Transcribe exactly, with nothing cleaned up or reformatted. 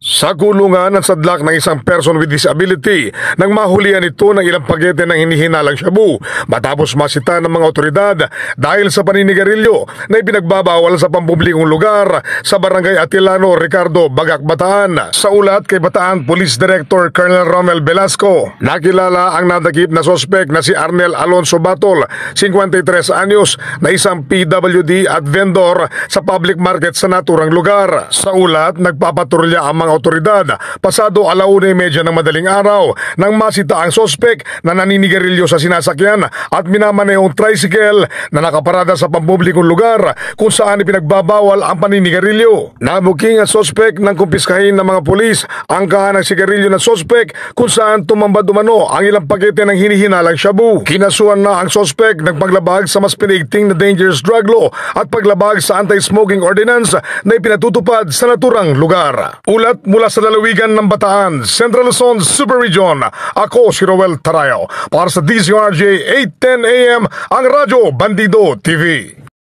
Sa kulungan at sadlak ng isang person with disability nang mahulihan ito ng ilang pakete ng hinihinalang shabu matapos masita ng mga otoridad dahil sa paninigarilyo na ipinagbabawal sa pampublikong lugar sa Barangay Atilano, Ricardo, Bagak, Bataan. Sa ulat kay Bataan Police Director Colonel Romel Velasco, nakilala ang nadakip na sospek na si Arnel Alonso Batol, fifty-three anyos, na isang P W D at vendor sa public market sa naturang lugar. Sa ulat, nagpapatrolya ang mga otoridad pasado alauna medya ng madaling araw nang masita ang sospek na naninigarilyo sa sinasakyan at minamanehong tricycle na nakaparada sa pampublikong lugar kung saan ipinagbabawal ang paninigarilyo. Nabuking ang sospek nang kumpiskahin ng mga pulis ang kahanang sigarilyo ng sospek kung saan tumambad umano ang ilang pakete ng hinihinalang shabu. Kinasuhan na ang sospek ng paglabag sa mas pinigting na dangerous drug law at paglabag sa anti-smoking ordinance na ipinatutupad sa naturang lugar. Ulat mula sa lalawigan ng Bataan, Central Luzon Super Region, ako si Roel Tarayo para sa D Z R J eight ten A M, ang Radyo Bandido T V.